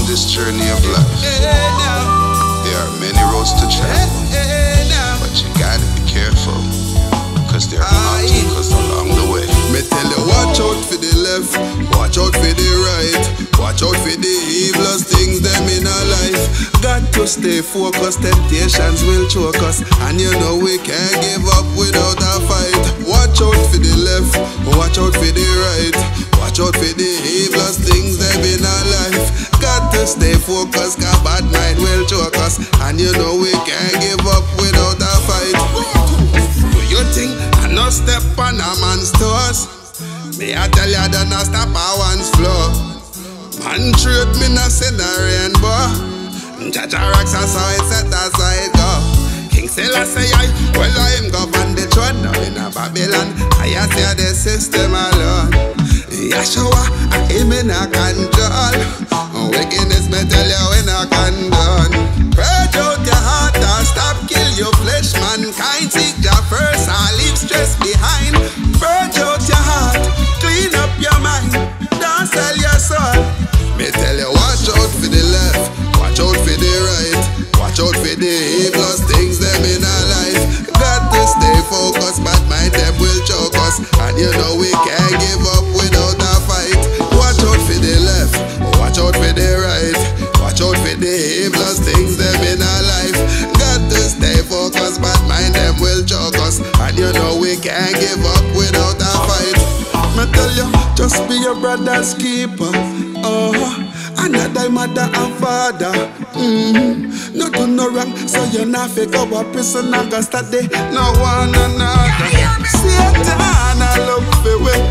this journey of life, there are many roads to travel, but you gotta be careful, cause there are obstacles along the way. Me tell you, watch out for the left, watch out for the right, watch out for the evilest things them in our life. Got to stay focused, temptations will choke us, and you know we can't give up without a fight. Watch out for the left, watch out for the right, watch out for the evilest things them in our life. Got to stay focused, cause bad mind will choke us, and you know we can't give up without a fight. Do you think I no step on a man's toes? Me I tell ya that no stop a one's flow. Man treat me no send a rainbow. Jaja rocks and so it set aside go. King Selassie I, well I him go on the throne. Now in a Babylon, I see the system alone. Yeshua, I him in a control. Wickedness me tell you in a condone. Purge out your heart and stop kill your flesh. Mankind seek ya first and leave stress behind. Purge out your heart, clean up your mind, don't sell your soul. Me tell you, watch out for the left, watch out for the right, watch out for the evilest things them in our life. Got to stay focused, but my them will choke us, and you know we can't give up without a fight. Watch out for the left, watch out for the right, watch out for the evilest things them in our life. Got to stay focused, but mind them will choke us, and you know we can't give up without a fight. Me tell you, just be your brother's keeper. Oh, another mother and father. No do no wrong, so you're not fake go a prison and go study no one another. Satan, I look for way.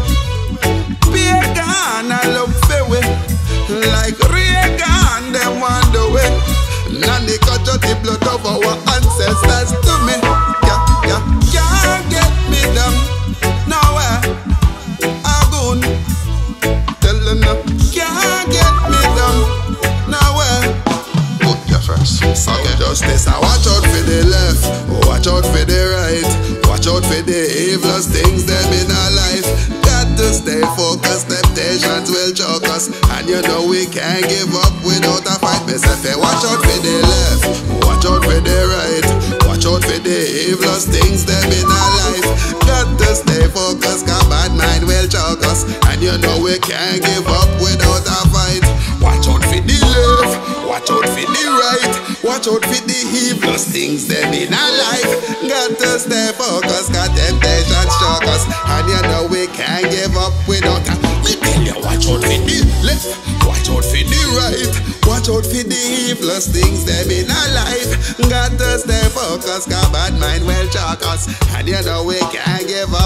Pagan, I look for way. Like Reagan, them wander way. Nanny cut out the blood of our ancestors to me. Yeah, can't get me down. Nowhere. Agun, tell them no. Can't get me down. Nowhere. Put your first. Okay. Justice, I watch out for the left, watch out for the right, watch out for the evilest things them in our life. Got to stay focused, temptations will choke us, and you know we can't give up without a fight. Me say, watch out for the left, watch out for the right, watch out for the evilest things them in our life. Got to stay focused, cause bad mind will choke us, and you know we can't give up without a fight. Watch out for the left, watch out for the right, watch out for the evilest things them in our life. Got to stay focused, cause temptations choke us, and you know we can't give up without a. Me tell you, watch out for the left, watch out for the right, watch out for the evilest things them in our life. Got to stay focused, cause bad mind will choke us, and you know we can't give up.